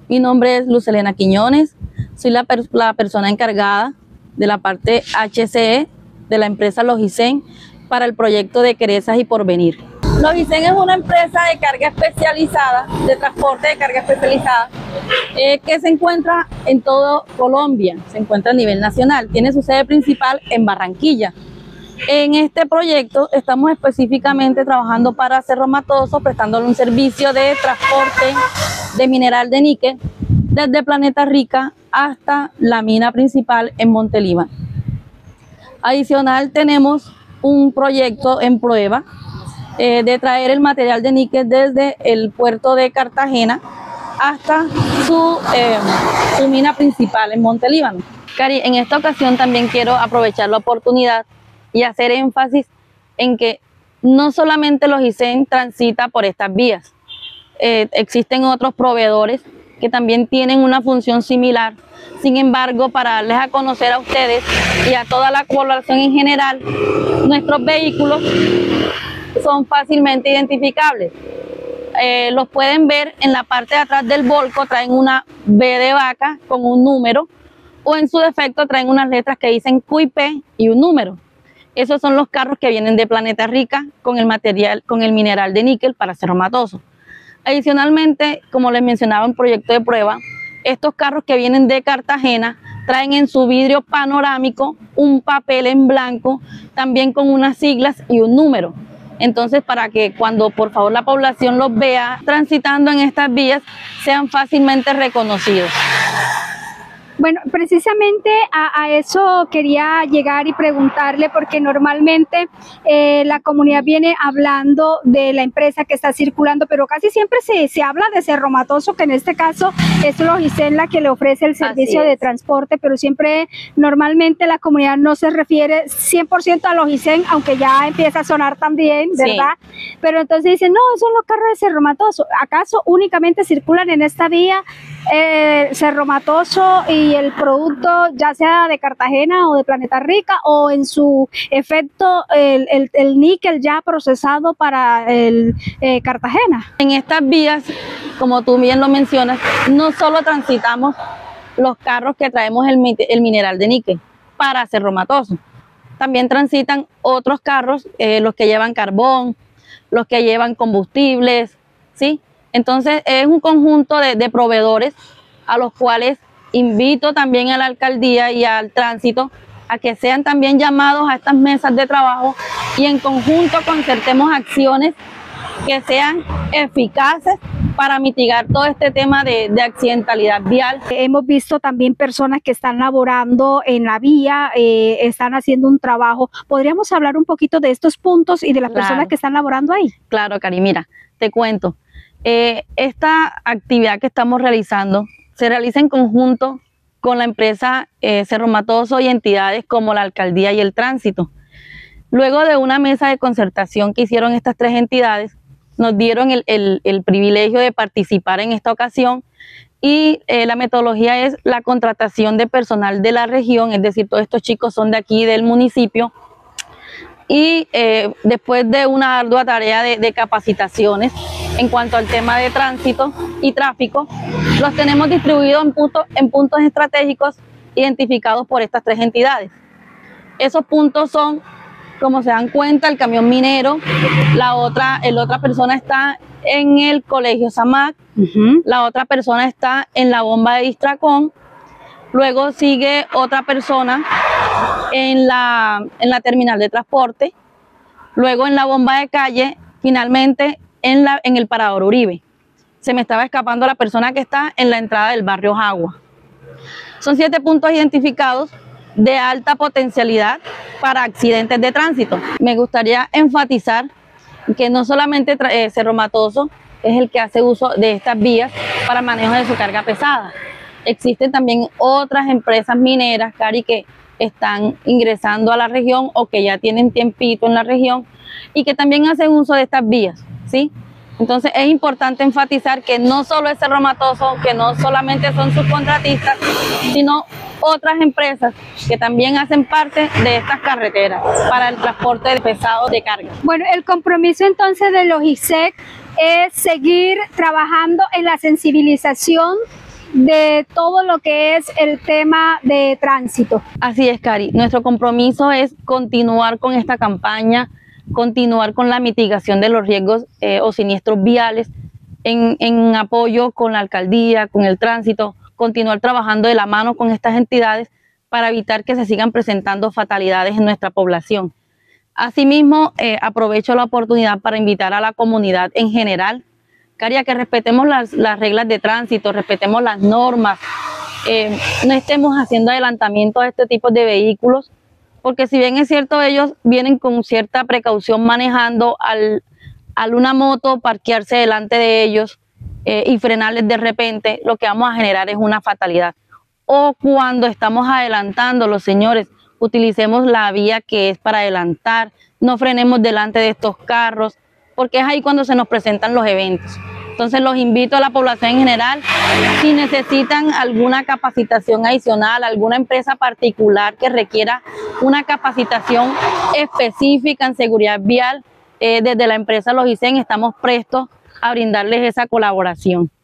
Mi nombre es Luz Elena Quiñones, soy la persona encargada de la parte HCE de la empresa Logicen para el proyecto de Querezas y Porvenir. Logicen es una empresa de carga especializada, de transporte de carga especializada, que se encuentra en todo Colombia, se encuentra a nivel nacional, tiene su sede principal en Barranquilla. En este proyecto estamos específicamente trabajando para Cerro Matoso, prestándole un servicio de transporte de mineral de níquel desde Planeta Rica hasta la mina principal en Montelíbano. Adicional, tenemos un proyecto en prueba de traer el material de níquel desde el puerto de Cartagena hasta su mina principal en Montelíbano. Cari, en esta ocasión también quiero aprovechar la oportunidad y hacer énfasis en que no solamente Logicen transita por estas vías, existen otros proveedores que también tienen una función similar. Sin embargo, para darles a conocer a ustedes y a toda la población en general, nuestros vehículos son fácilmente identificables. Los pueden ver en la parte de atrás del volco, traen una B de vaca con un número, o en su defecto traen unas letras que dicen QIP y un número. Esos son los carros que vienen de Planeta Rica con el material, con el mineral de níquel para Cerro Matoso. Adicionalmente, como les mencionaba en proyecto de prueba, estos carros que vienen de Cartagena traen en su vidrio panorámico un papel en blanco, también con unas siglas y un número. Entonces, para que cuando por favor la población los vea transitando en estas vías, sean fácilmente reconocidos. Bueno, precisamente a eso quería llegar y preguntarle, porque normalmente la comunidad viene hablando de la empresa que está circulando, pero casi siempre se habla de Cerro Matoso, que en este caso es Logicen la que le ofrece el servicio de transporte, pero siempre normalmente la comunidad no se refiere 100% a Logicen, aunque ya empieza a sonar también, ¿verdad? Sí. Pero entonces dicen, no, son los carros de Cerro Matoso. ¿Acaso únicamente circulan en esta vía Cerro Matoso y el producto, ya sea de Cartagena o de Planeta Rica, o en su efecto el níquel ya procesado para el Cartagena? En estas vías, como tú bien lo mencionas, no solo transitamos los carros que traemos el mineral de níquel para Cerro Matoso, también transitan otros carros, los que llevan carbón, los que llevan combustibles, ¿sí? Entonces es un conjunto de proveedores a los cuales invito también a la alcaldía y al tránsito a que sean también llamados a estas mesas de trabajo y en conjunto concertemos acciones que sean eficaces para mitigar todo este tema de accidentalidad vial. Hemos visto también personas que están laborando en la vía, están haciendo un trabajo. ¿Podríamos hablar un poquito de estos puntos y de las personas que están laborando ahí? Claro, Cari, mira, te cuento. Esta actividad que estamos realizando se realiza en conjunto con la empresa Cerro Matoso y entidades como la alcaldía y el tránsito. Luego de una mesa de concertación que hicieron estas tres entidades, nos dieron el privilegio de participar en esta ocasión y la metodología es la contratación de personal de la región, es decir, todos estos chicos son de aquí del municipio, y después de una ardua tarea de capacitaciones en cuanto al tema de tránsito y tráfico, los tenemos distribuidos en puntos estratégicos identificados por estas tres entidades. Esos puntos son, como se dan cuenta, el camión minero, la otra persona está en el colegio Samac, la otra persona está en la bomba de Distracón, luego sigue otra persona en la terminal de transporte, luego en la bomba de calle, finalmente en el parador Uribe. Se me estaba escapando la persona que está en la entrada del barrio Jagua. Son 7 puntos identificados de alta potencialidad para accidentes de tránsito. Me gustaría enfatizar que no solamente Cerro Matoso es el que hace uso de estas vías para manejo de su carga pesada. Existen también otras empresas mineras, Cari, que están ingresando a la región o que ya tienen tiempito en la región y que también hacen uso de estas vías, ¿sí? Entonces es importante enfatizar que no solo es Cerro Matoso, que no solamente son sus contratistas, sino otras empresas que también hacen parte de estas carreteras para el transporte pesado de carga. Bueno, el compromiso entonces de Logicen es seguir trabajando en la sensibilización de todo lo que es el tema de tránsito. Así es, Cari. Nuestro compromiso es continuar con esta campaña, continuar con la mitigación de los riesgos o siniestros viales, en apoyo con la alcaldía, con el tránsito, continuar trabajando de la mano con estas entidades para evitar que se sigan presentando fatalidades en nuestra población. Asimismo, aprovecho la oportunidad para invitar a la comunidad en general, Cari, a que respetemos las reglas de tránsito, respetemos las normas, no estemos haciendo adelantamiento a este tipo de vehículos, porque si bien es cierto, ellos vienen con cierta precaución manejando, al una moto parquearse delante de ellos y frenarles de repente, lo que vamos a generar es una fatalidad. O cuando estamos adelantando, los señores, utilicemos la vía que es para adelantar, no frenemos delante de estos carros, porque es ahí cuando se nos presentan los eventos. Entonces los invito a la población en general, si necesitan alguna capacitación adicional, alguna empresa particular que requiera una capacitación específica en seguridad vial, desde la empresa Logicen estamos prestos a brindarles esa colaboración.